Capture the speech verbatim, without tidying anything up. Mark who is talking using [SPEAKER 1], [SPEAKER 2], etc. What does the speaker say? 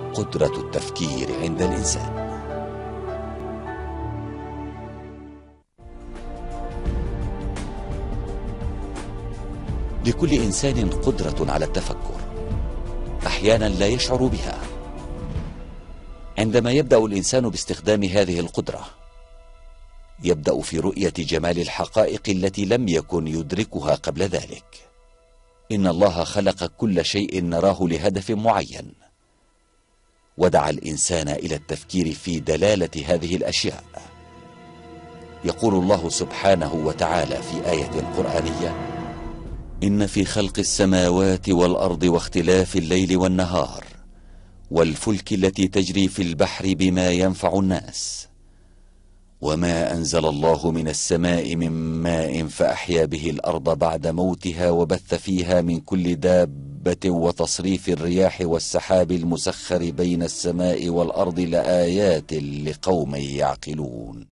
[SPEAKER 1] قدرة التفكير عند الإنسان. لكل إنسان قدرة على التفكر، أحيانا لا يشعر بها. عندما يبدأ الإنسان باستخدام هذه القدرة، يبدأ في رؤية جمال الحقائق التي لم يكن يدركها قبل ذلك. إن الله خلق كل شيء نراه لهدف معين، ودعا الإنسان إلى التفكير في دلالة هذه الأشياء. يقول الله سبحانه وتعالى في آية قرآنية: إن في خلق السماوات والأرض واختلاف الليل والنهار والفلك التي تجري في البحر بما ينفع الناس وما أنزل الله من السماء من ماء فأحيا به الأرض بعد موتها وبث فيها من كل دابة وتصريف الرياح والسحاب المسخر بين السماء والأرض لآيات لقوم يعقلون.